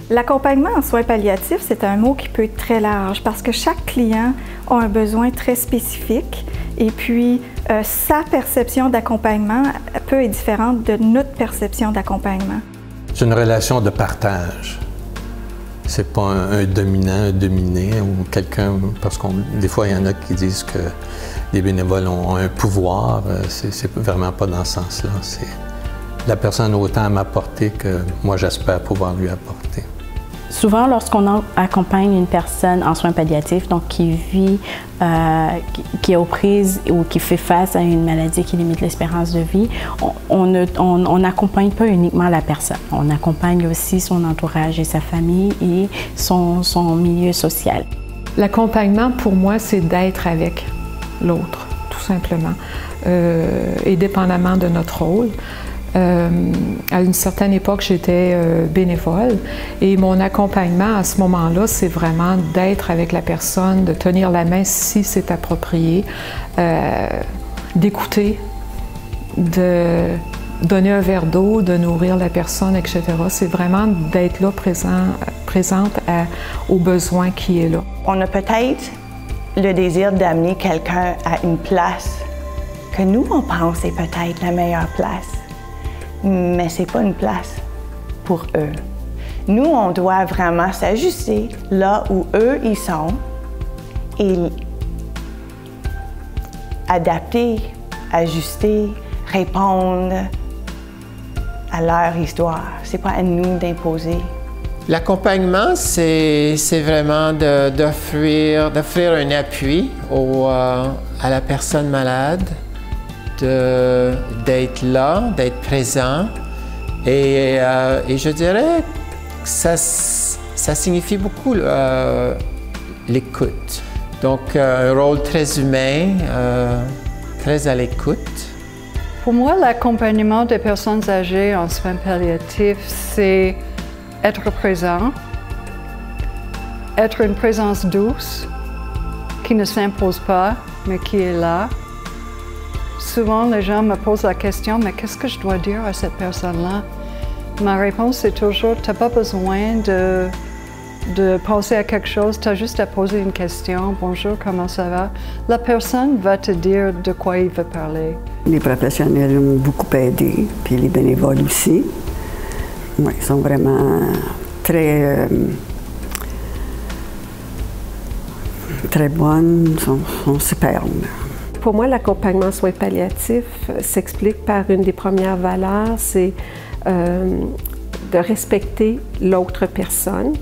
L'accompagnement en soins palliatifs, c'est un mot qui peut être très large parce que chaque client a un besoin très spécifique et puis sa perception d'accompagnement peut être différente de notre perception d'accompagnement. C'est une relation de partage. C'est pas un dominant, un dominé ou quelqu'un, parce que des fois il y en a qui disent que les bénévoles ont un pouvoir. C'est vraiment pas dans ce sens-là. La personne a autant à m'apporter que moi j'espère pouvoir lui apporter. Souvent, lorsqu'on accompagne une personne en soins palliatifs, donc qui vit, qui est aux prises ou qui fait face à une maladie qui limite l'espérance de vie, on n'accompagne pas uniquement la personne. On accompagne aussi son entourage et sa famille et son milieu social. L'accompagnement, pour moi, c'est d'être avec l'autre, tout simplement, et dépendamment de notre rôle. À une certaine époque, j'étais bénévole et mon accompagnement à ce moment-là, c'est vraiment d'être avec la personne, de tenir la main si c'est approprié, d'écouter, de donner un verre d'eau, de nourrir la personne, etc. C'est vraiment d'être là, présente aux besoins qui est là. On a peut-être le désir d'amener quelqu'un à une place que nous, on pense est peut-être la meilleure place. Mais ce n'est pas une place pour eux. Nous, on doit vraiment s'ajuster là où eux, ils sont et adapter, ajuster, répondre à leur histoire. Ce n'est pas à nous d'imposer. L'accompagnement, c'est vraiment d'offrir un appui à la personne malade, d'être là, d'être présent. Et je dirais que ça signifie beaucoup l'écoute. Donc, un rôle très humain, très à l'écoute. Pour moi, l'accompagnement des personnes âgées en soins palliatifs, c'est être présent, être une présence douce, qui ne s'impose pas, mais qui est là. Souvent, les gens me posent la question, mais qu'est-ce que je dois dire à cette personne-là? Ma réponse est toujours, tu n'as pas besoin de penser à quelque chose, tu as juste à poser une question. Bonjour, comment ça va? La personne va te dire de quoi il veut parler. Les professionnels ont beaucoup aidé, puis les bénévoles aussi. Oui, ils sont vraiment très bonnes, sont superbes. Pour moi, l'accompagnement en soins palliatifs s'explique par une des premières valeurs, c'est de respecter l'autre personne,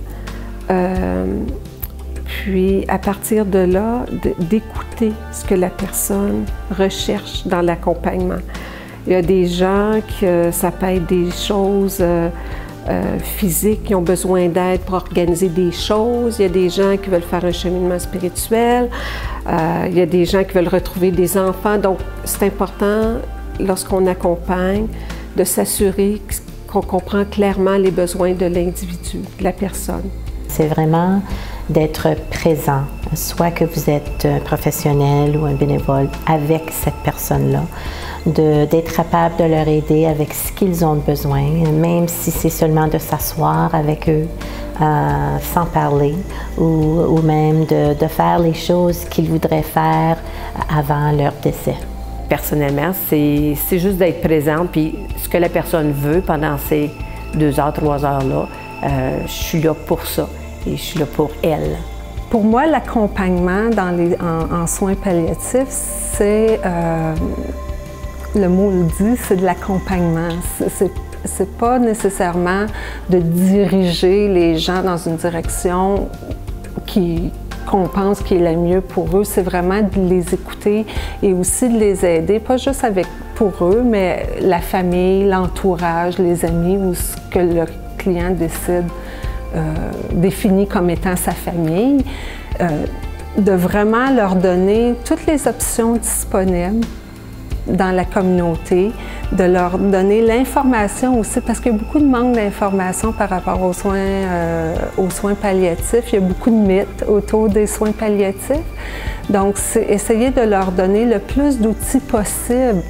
puis à partir de là, d'écouter ce que la personne recherche dans l'accompagnement. Il y a des gens que ça peut être des choses physiques qui ont besoin d'aide pour organiser des choses. Il y a des gens qui veulent faire un cheminement spirituel. Il y a des gens qui veulent retrouver des enfants. Donc, c'est important, lorsqu'on accompagne, de s'assurer qu'on comprend clairement les besoins de l'individu, de la personne. C'est vraiment d'être présent, soit que vous êtes un professionnel ou un bénévole avec cette personne-là, d'être capable de leur aider avec ce qu'ils ont besoin, même si c'est seulement de s'asseoir avec eux sans parler ou même de faire les choses qu'ils voudraient faire avant leur décès. Personnellement, c'est juste d'être présente, puis ce que la personne veut pendant ces 2 heures, 3 heures-là, je suis là pour ça et je suis là pour elle. Pour moi, l'accompagnement en soins palliatifs, c'est, le mot le dit, c'est de l'accompagnement. C'est pas nécessairement de diriger les gens dans une direction qu'on pense qui est la mieux pour eux, c'est vraiment de les écouter et aussi de les aider, pas juste pour eux, mais la famille, l'entourage, les amis ou ce que le client définit comme étant sa famille, de vraiment leur donner toutes les options disponibles dans la communauté, de leur donner l'information aussi, parce qu'il y a beaucoup de manque d'informations par rapport aux soins palliatifs. Il y a beaucoup de mythes autour des soins palliatifs. Donc, c'est essayer de leur donner le plus d'outils possible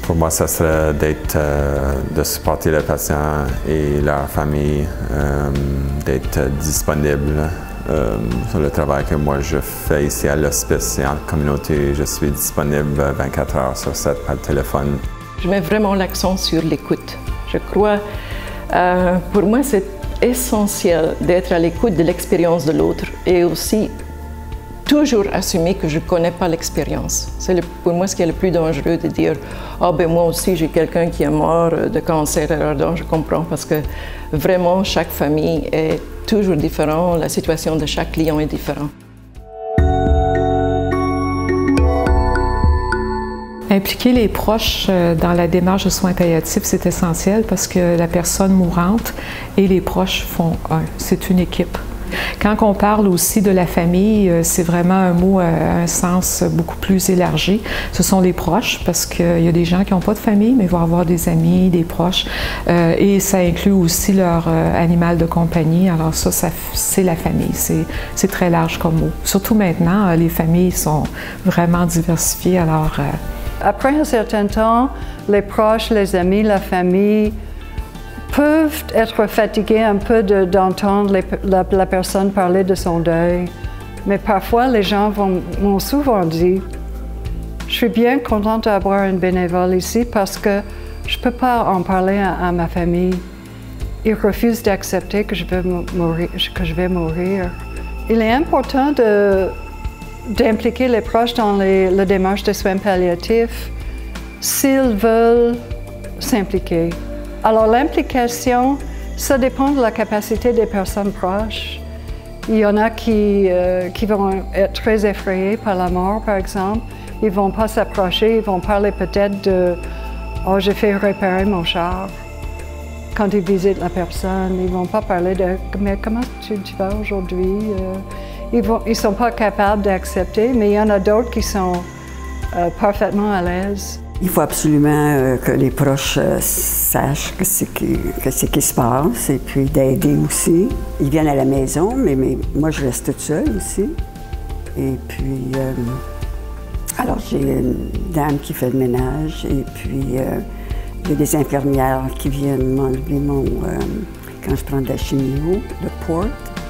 Pour moi, ça serait de supporter le patient et leur famille, d'être disponible sur le travail que moi je fais ici à l'hospice et en communauté. Je suis disponible 24 heures sur 7 par téléphone. Je mets vraiment l'accent sur l'écoute. Je crois, pour moi, c'est essentiel d'être à l'écoute de l'expérience de l'autre et aussi toujours assumer que je ne connais pas l'expérience. C'est pour moi ce qui est le plus dangereux de dire « Ah ben moi aussi j'ai quelqu'un qui est mort de cancer, alors donc je comprends » parce que vraiment chaque famille est toujours différente, la situation de chaque client est différente. Impliquer les proches dans la démarche de soins palliatifs, c'est essentiel parce que la personne mourante et les proches font un. C'est une équipe. Quand on parle aussi de la famille, c'est vraiment un mot à un sens beaucoup plus élargi. Ce sont les proches, parce qu'il y a des gens qui n'ont pas de famille, mais vont avoir des amis, des proches. Et ça inclut aussi leur animal de compagnie. Alors ça c'est la famille. C'est très large comme mot. Surtout maintenant, les familles sont vraiment diversifiées. Alors, après un certain temps, les proches, les amis, la famille peuvent être fatigués un peu d'entendre la personne parler de son deuil. Mais parfois, les gens m'ont souvent dit « Je suis bien contente d'avoir une bénévole ici parce que je ne peux pas en parler à ma famille. Ils refusent d'accepter que je vais mourir. » Il est important d'impliquer les proches dans la démarche de soins palliatifs s'ils veulent s'impliquer. Alors l'implication, ça dépend de la capacité des personnes proches. Il y en a qui vont être très effrayés par la mort, par exemple. Ils ne vont pas s'approcher, ils vont parler peut-être de « Oh, j'ai fait réparer mon char » quand ils visitent la personne. Ils ne vont pas parler de « Mais comment tu vas aujourd'hui » Ils ne sont pas capables d'accepter, mais il y en a d'autres qui sont parfaitement à l'aise. Il faut absolument que les proches sachent que c'est qui se passe et puis d'aider aussi. Ils viennent à la maison, mais moi je reste toute seule aussi. Et puis, alors j'ai une dame qui fait le ménage et puis il y a des infirmières qui viennent m'enlever quand je prends de la chimio, le port.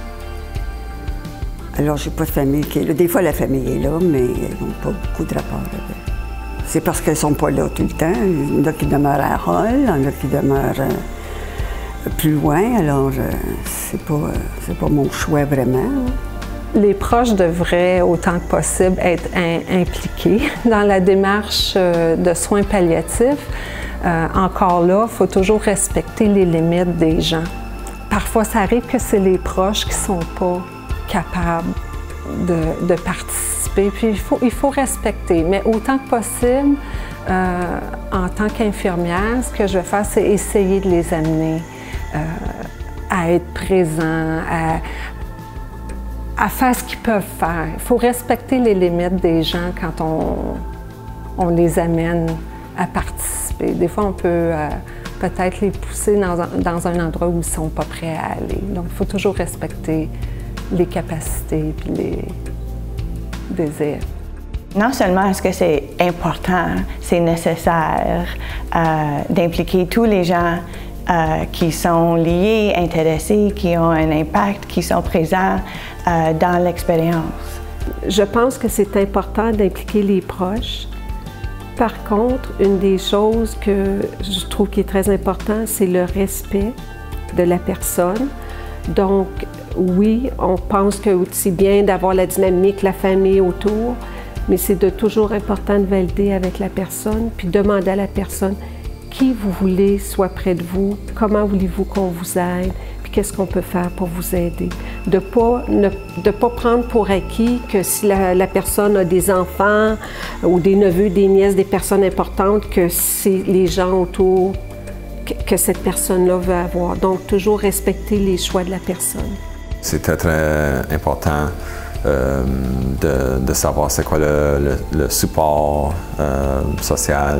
Alors j'ai pas de famille qui est là. Des fois la famille est là, mais ils n'ont pas beaucoup de rapport avec. C'est parce qu'elles ne sont pas là tout le temps. Il y en a qui demeurent à Hall, il y en a qui demeurent plus loin, alors c'est pas mon choix vraiment. Les proches devraient autant que possible être impliqués dans la démarche de soins palliatifs. Encore là, il faut toujours respecter les limites des gens. Parfois, ça arrive que c'est les proches qui ne sont pas capables de participer. Puis il faut respecter, mais autant que possible, en tant qu'infirmière, ce que je vais faire, c'est essayer de les amener à être présents, à faire ce qu'ils peuvent faire. Il faut respecter les limites des gens quand on les amène à participer. Des fois, on peut peut-être les pousser dans un endroit où ils ne sont pas prêts à aller. Donc, il faut toujours respecter les capacités et les désirs. Non seulement est-ce que c'est important, c'est nécessaire d'impliquer tous les gens qui sont liés, intéressés, qui ont un impact, qui sont présents dans l'expérience. Je pense que c'est important d'impliquer les proches. Par contre, une des choses que je trouve qui est très important, c'est le respect de la personne. Donc, oui, on pense que c'est bien d'avoir la dynamique, la famille autour, mais c'est toujours important de valider avec la personne, puis demander à la personne qui vous voulez soit près de vous, comment voulez-vous qu'on vous aide, puis qu'est-ce qu'on peut faire pour vous aider. De pas prendre pour acquis que si la personne a des enfants ou des neveux, des nièces, des personnes importantes, que c'est les gens autour que cette personne-là veut avoir. Donc, toujours respecter les choix de la personne. C'est très, très important de savoir c'est quoi le support social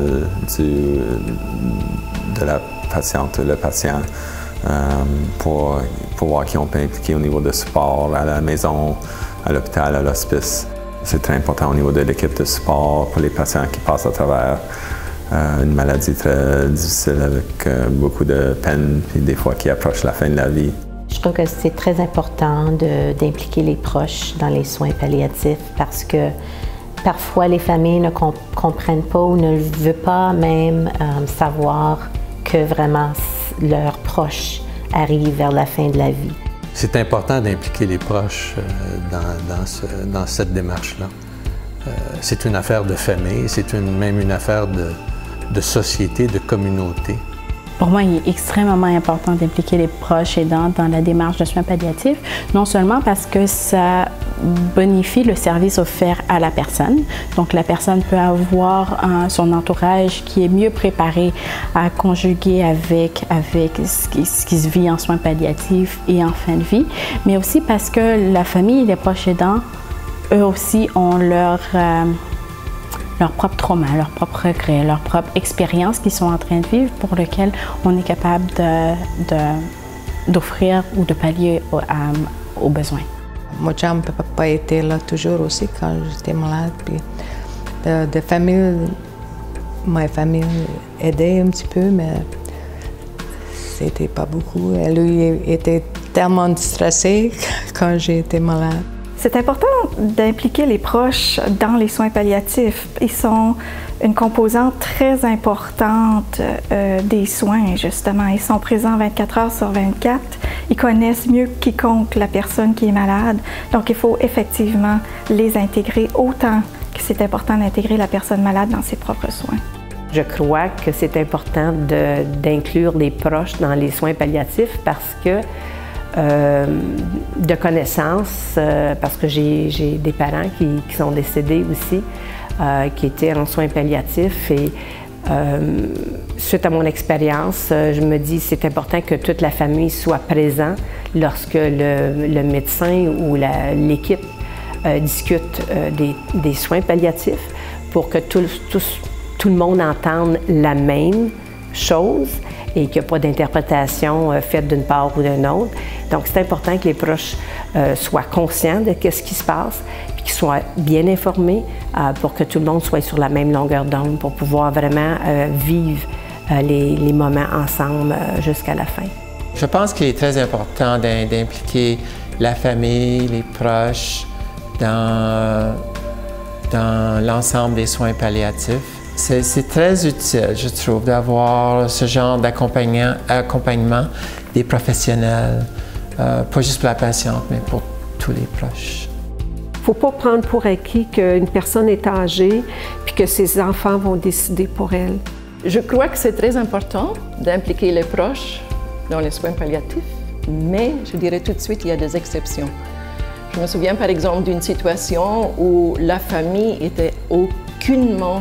de la patiente, le patient, pour voir qui on peut impliquer au niveau de support à la maison, à l'hôpital, à l'hospice. C'est très important au niveau de l'équipe de support pour les patients qui passent à travers une maladie très difficile avec beaucoup de peine, puis des fois qui approche la fin de la vie. Je trouve que c'est très important d'impliquer les proches dans les soins palliatifs parce que parfois les familles ne comprennent pas ou ne veulent pas même savoir que vraiment leurs proches arrivent vers la fin de la vie. C'est important d'impliquer les proches dans cette démarche-là. C'est une affaire de famille, c'est même une affaire de société, de communauté. Pour moi, il est extrêmement important d'impliquer les proches aidants dans la démarche de soins palliatifs, non seulement parce que ça bonifie le service offert à la personne. Donc, la personne peut avoir son entourage qui est mieux préparé à conjuguer avec ce qui se vit en soins palliatifs et en fin de vie, mais aussi parce que la famille et les proches aidants, eux aussi, ont leur propre trauma, leur propre regret, leur propre expérience qu'ils sont en train de vivre pour lequel on est capable d'offrir ou de pallier aux besoins. Mon chum n'a pas été là toujours aussi quand j'étais malade. Puis ma famille aidait un petit peu, mais c'était pas beaucoup. Elle lui était tellement stressée quand j'étais malade. C'est important d'impliquer les proches dans les soins palliatifs. Ils sont une composante très importante des soins, justement. Ils sont présents 24 heures sur 24. Ils connaissent mieux que quiconque la personne qui est malade. Donc, il faut effectivement les intégrer autant que c'est important d'intégrer la personne malade dans ses propres soins. Je crois que c'est important d'inclure les proches dans les soins palliatifs parce que de connaissances, parce que j'ai des parents qui sont décédés aussi, qui étaient en soins palliatifs et suite à mon expérience, je me dis c'est important que toute la famille soit présente lorsque le médecin ou l'équipe discute des soins palliatifs pour que tout le monde entende la même chose et qu'il n'y a pas d'interprétation faite d'une part ou d'une autre. Donc, c'est important que les proches soient conscients de ce qui se passe, puis qu'ils soient bien informés pour que tout le monde soit sur la même longueur d'onde pour pouvoir vraiment vivre les moments ensemble jusqu'à la fin. Je pense qu'il est très important d'impliquer la famille, les proches dans l'ensemble des soins palliatifs. C'est très utile, je trouve, d'avoir ce genre d'accompagnement des professionnels, pas juste pour la patiente, mais pour tous les proches. Il ne faut pas prendre pour acquis qu'une personne est âgée puis que ses enfants vont décider pour elle. Je crois que c'est très important d'impliquer les proches dans les soins palliatifs, mais je dirais tout de suite qu'il y a des exceptions. Je me souviens par exemple d'une situation où la famille était aucunement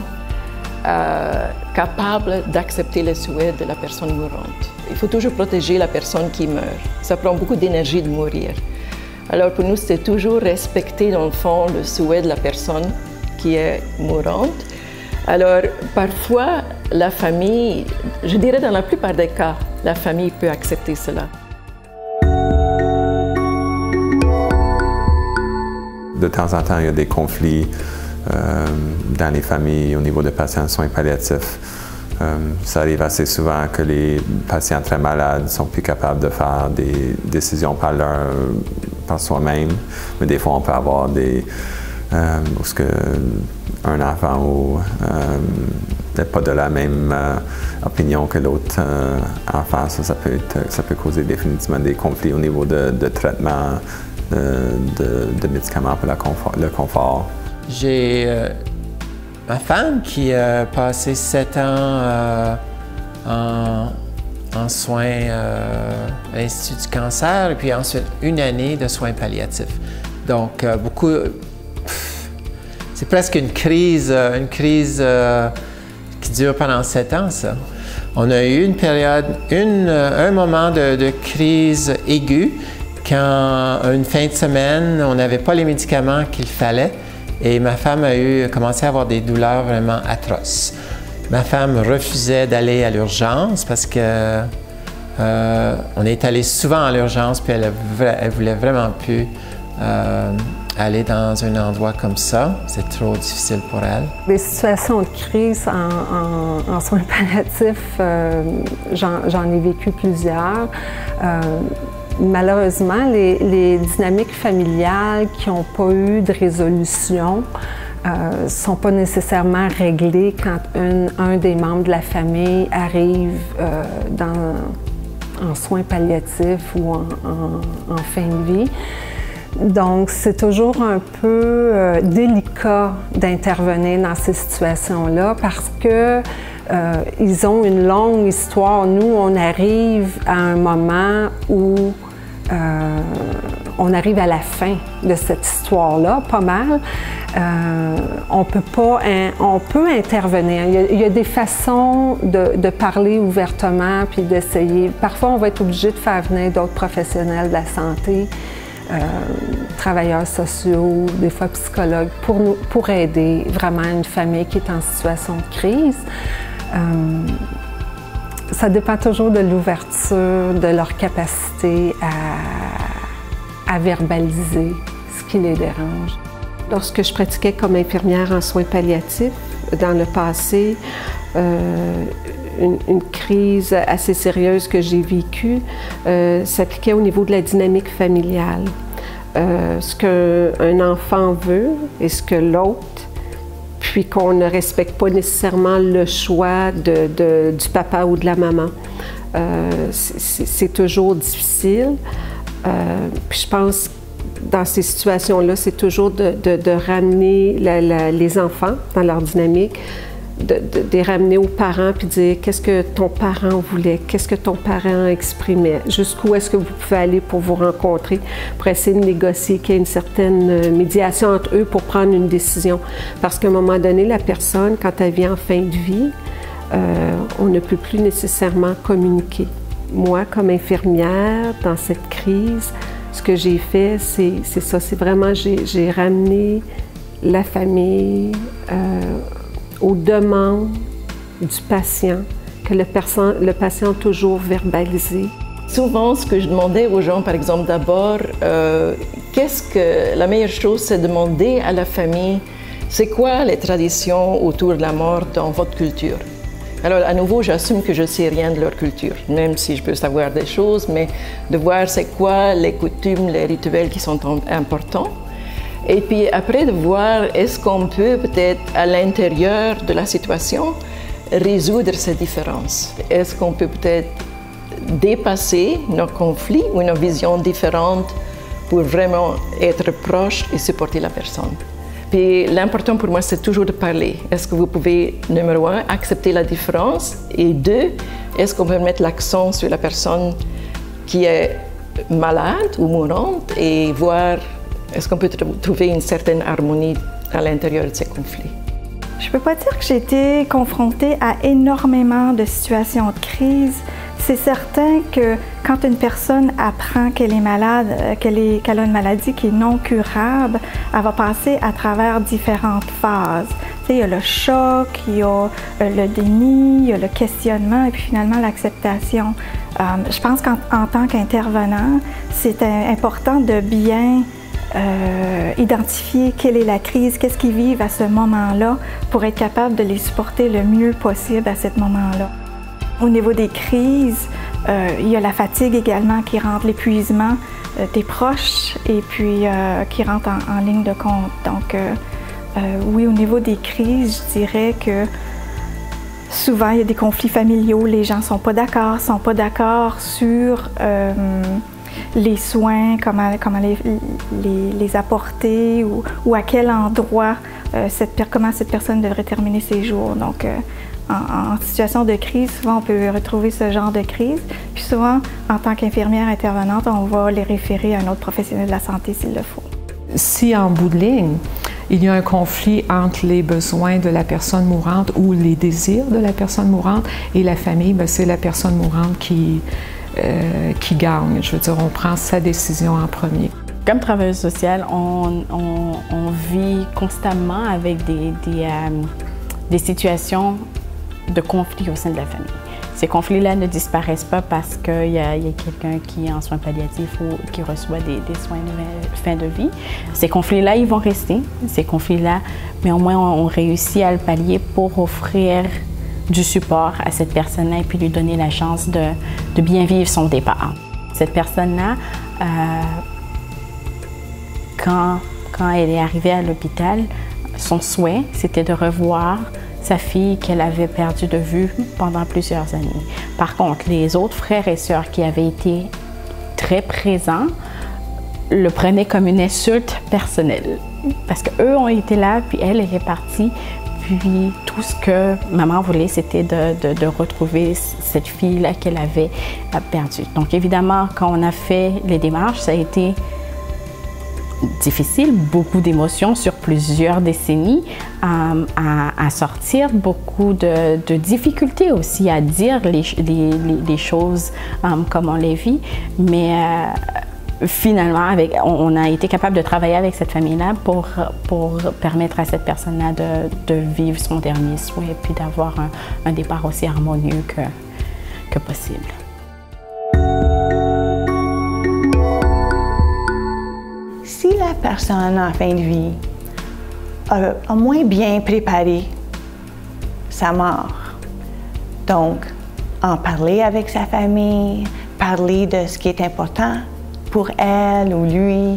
capable d'accepter les souhaits de la personne mourante. Il faut toujours protéger la personne qui meurt. Ça prend beaucoup d'énergie de mourir. Alors pour nous, c'est toujours respecter dans le fond le souhait de la personne qui est mourante. Alors parfois, la famille, je dirais dans la plupart des cas, la famille peut accepter cela. De temps en temps, il y a des conflits dans les familles au niveau des patients en soins palliatifs. Ça arrive assez souvent que les patients très malades sont plus capables de faire des décisions par soi-même, mais des fois on peut avoir où un enfant n'est pas de la même opinion que l'autre enfant. Ça peut causer définitivement des conflits au niveau de traitement de médicaments pour le confort. J'ai ma femme qui a passé 7 ans en soins à l'Institut du cancer et puis ensuite 1 année de soins palliatifs. Donc c'est presque une crise qui dure pendant 7 ans, ça. On a eu une période, un moment de crise aiguë quand, une fin de semaine, on n'avait pas les médicaments qu'il fallait. Et ma femme a commencé à avoir des douleurs vraiment atroces. Ma femme refusait d'aller à l'urgence parce que on est allé souvent à l'urgence puis elle voulait vraiment plus aller dans un endroit comme ça, c'est trop difficile pour elle. Les situations de crise en soins palliatifs, j'en ai vécu plusieurs. Malheureusement, les dynamiques familiales qui n'ont pas eu de résolution ne sont pas nécessairement réglées quand un des membres de la famille arrive en soins palliatifs ou en fin de vie. Donc, c'est toujours un peu délicat d'intervenir dans ces situations-là parce que ils ont une longue histoire. Nous, on arrive à un moment où on arrive à la fin de cette histoire-là, pas mal. On peut intervenir. Il y a des façons de parler ouvertement puis d'essayer. Parfois, on va être obligé de faire venir d'autres professionnels de la santé, travailleurs sociaux, des fois psychologues, pour aider vraiment une famille qui est en situation de crise. Ça dépend toujours de l'ouverture, de leur capacité à verbaliser ce qui les dérange. Lorsque je pratiquais comme infirmière en soins palliatifs, dans le passé, une crise assez sérieuse que j'ai vécue s'appliquait au niveau de la dynamique familiale. Ce qu'un enfant veut et ce que l'autre, puis qu'on ne respecte pas nécessairement le choix du papa ou de la maman. C'est toujours difficile. Puis je pense que dans ces situations-là, c'est toujours de ramener les enfants dans leur dynamique, de les ramener aux parents puis dire qu'est-ce que ton parent voulait, qu'est-ce que ton parent exprimait, jusqu'où est-ce que vous pouvez aller pour vous rencontrer, pour essayer de négocier, qu'il y ait une certaine médiation entre eux pour prendre une décision. Parce qu'à un moment donné, la personne, quand elle vient en fin de vie, on ne peut plus nécessairement communiquer. Moi, comme infirmière, dans cette crise, ce que j'ai fait, c'est ça, c'est vraiment, j'ai ramené la famille aux demandes du patient, que le patient a toujours verbalisé. Souvent, ce que je demandais aux gens, par exemple, d'abord, la meilleure chose, c'est de demander à la famille, c'est quoi les traditions autour de la mort dans votre culture? Alors, à nouveau, j'assume que je ne sais rien de leur culture, même si je peux savoir des choses, mais de voir c'est quoi les coutumes, les rituels qui sont importants. Et puis après, de voir est-ce qu'on peut peut-être, à l'intérieur de la situation, résoudre ces différences. Est-ce qu'on peut peut-être dépasser nos conflits ou nos visions différentes pour vraiment être proche et supporter la personne. Puis l'important pour moi, c'est toujours de parler. Est-ce que vous pouvez, numéro 1, accepter la différence? Et 2, est-ce qu'on peut mettre l'accent sur la personne qui est malade ou mourante et voir est-ce qu'on peut trouver une certaine harmonie à l'intérieur de ces conflits? Je ne peux pas dire que j'ai été confrontée à énormément de situations de crise. C'est certain que quand une personne apprend qu'elle est malade, qu'elle a une maladie qui est non curable, elle va passer à travers différentes phases. Tu sais, il y a le choc, il y a le déni, il y a le questionnement et puis finalement l'acceptation. Je pense qu'en tant qu'intervenant, c'est important de bien identifier quelle est la crise, qu'est-ce qu'ils vivent à ce moment-là pour être capable de les supporter le mieux possible à ce moment-là. Au niveau des crises, il y a la fatigue également qui rentre, l'épuisement des proches et puis qui rentre en ligne de compte. Donc oui, au niveau des crises, je dirais que souvent il y a des conflits familiaux, les gens ne sont pas d'accord sur les soins, comment les apporter ou à quel endroit comment cette personne devrait terminer ses jours. Donc, en situation de crise, souvent on peut retrouver ce genre de crise. Puis souvent, en tant qu'infirmière intervenante, on va les référer à un autre professionnel de la santé s'il le faut. Si en bout de ligne, il y a un conflit entre les besoins de la personne mourante ou les désirs de la personne mourante et la famille, bien, c'est la personne mourante qui gagne. Je veux dire, on prend sa décision en premier. Comme travailleuse sociale, on vit constamment avec des situations de conflit au sein de la famille. Ces conflits-là ne disparaissent pas parce qu'il y a quelqu'un qui est en soins palliatifs ou qui reçoit des soins de fin de vie. Ces conflits-là, ils vont rester, ces conflits-là, mais au moins on réussit à le pallier pour offrir du support à cette personne-là et puis lui donner la chance de bien vivre son départ. Cette personne-là, quand elle est arrivée à l'hôpital, son souhait, c'était de revoir sa fille qu'elle avait perdue de vue pendant plusieurs années. Par contre, les autres frères et sœurs qui avaient été très présents le prenaient comme une insulte personnelle. Parce qu'eux ont été là, puis elle est partie. Puis tout ce que maman voulait, c'était de retrouver cette fille-là qu'elle avait perdue. Donc évidemment, quand on a fait les démarches, ça a été difficile, beaucoup d'émotions sur plusieurs décennies à sortir, beaucoup de difficultés aussi à dire les choses comme on les vit, mais finalement, on a été capable de travailler avec cette famille-là pour permettre à cette personne-là de vivre son dernier souhait et puis d'avoir un départ aussi harmonieux que possible. Si la personne en fin de vie a moins bien préparé sa mort, donc en parler avec sa famille, parler de ce qui est important pour elle ou lui,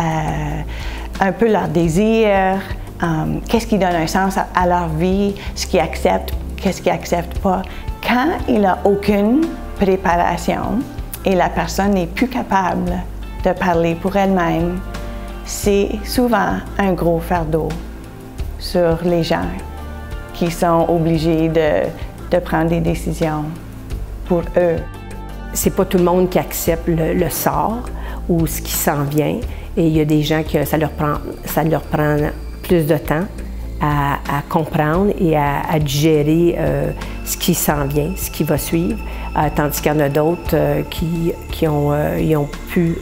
un peu leur désir, qu'est-ce qui donne un sens à leur vie, ce qu'ils acceptent, qu'est-ce qu'ils n'acceptent pas. Quand il n'a aucune préparation et la personne n'est plus capable de parler pour elle-même, c'est souvent un gros fardeau sur les gens qui sont obligés de prendre des décisions pour eux. C'est pas tout le monde qui accepte le sort ou ce qui s'en vient. Et il y a des gens que ça leur prend plus de temps à comprendre et à digérer ce qui s'en vient, ce qui va suivre. Tandis qu'il y en a d'autres qui ont pu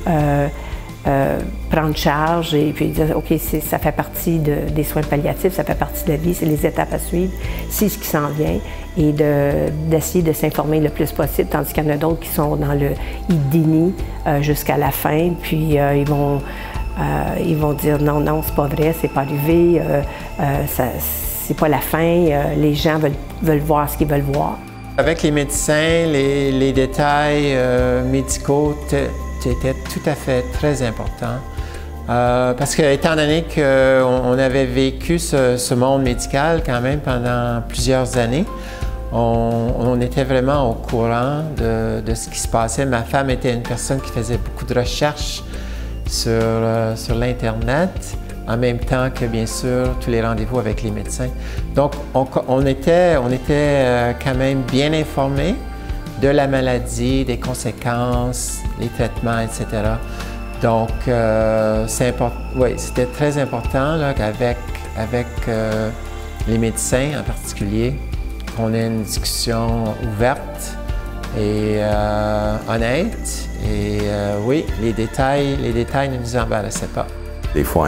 prendre charge et puis dire, OK, ça fait partie des soins palliatifs, ça fait partie de la vie, c'est les étapes à suivre, c'est ce qui s'en vient, et d'essayer de s'informer le plus possible, tandis qu'il y en a d'autres qui sont dans le déni jusqu'à la fin, puis ils vont dire non, c'est pas vrai, c'est pas arrivé, c'est pas la fin, les gens veulent voir ce qu'ils veulent voir. Avec les médecins, les détails médicaux étaient tout à fait très importants. Parce que, étant donné qu'on avait vécu ce monde médical quand même pendant plusieurs années, on était vraiment au courant de ce qui se passait. Ma femme était une personne qui faisait beaucoup de recherches sur l'Internet, en même temps que, bien sûr, tous les rendez-vous avec les médecins. Donc, on était quand même bien informés de la maladie, des conséquences, les traitements, etc. Donc, c'était très important qu'avec les médecins en particulier, qu'on ait une discussion ouverte et honnête. Et oui, les détails ne nous embarrassaient pas. Des fois,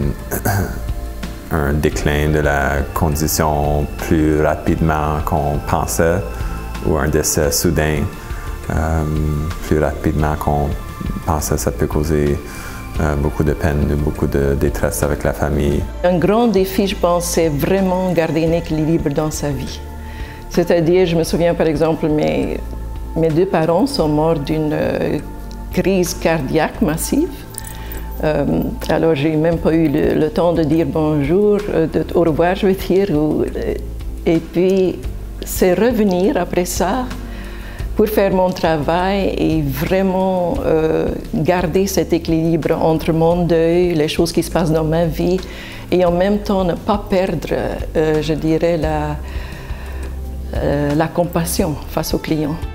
un déclin de la condition plus rapidement qu'on pensait, ou un décès soudain plus rapidement qu'on pensait, ça peut causer beaucoup de peine, beaucoup de détresse avec la famille. Un grand défi, je pense, c'est vraiment garder un équilibre dans sa vie. C'est-à-dire, je me souviens par exemple, mes deux parents sont morts d'une crise cardiaque massive. Alors, j'ai même pas eu le temps de dire bonjour, au revoir, je veux dire. Et puis, c'est revenir après ça pour faire mon travail et vraiment garder cet équilibre entre mon deuil, les choses qui se passent dans ma vie, et en même temps ne pas perdre, je dirais, la compassion face aux clients.